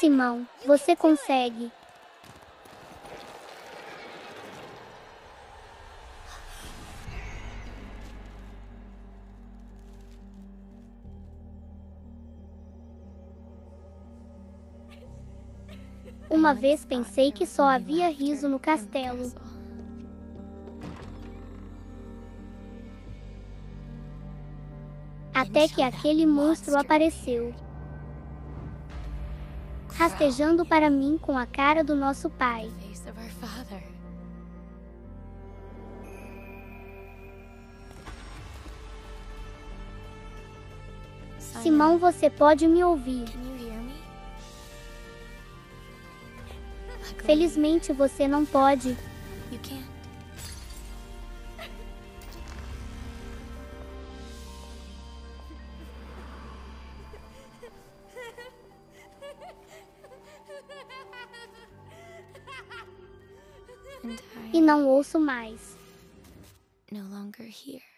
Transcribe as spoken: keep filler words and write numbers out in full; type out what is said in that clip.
Simão, você consegue. Uma vez pensei que só havia riso no castelo. Até que aquele monstro apareceu, rastejando para mim com a cara do nosso pai. Simão, você pode me ouvir? Felizmente você não pode. E não ouço mais. No longer here.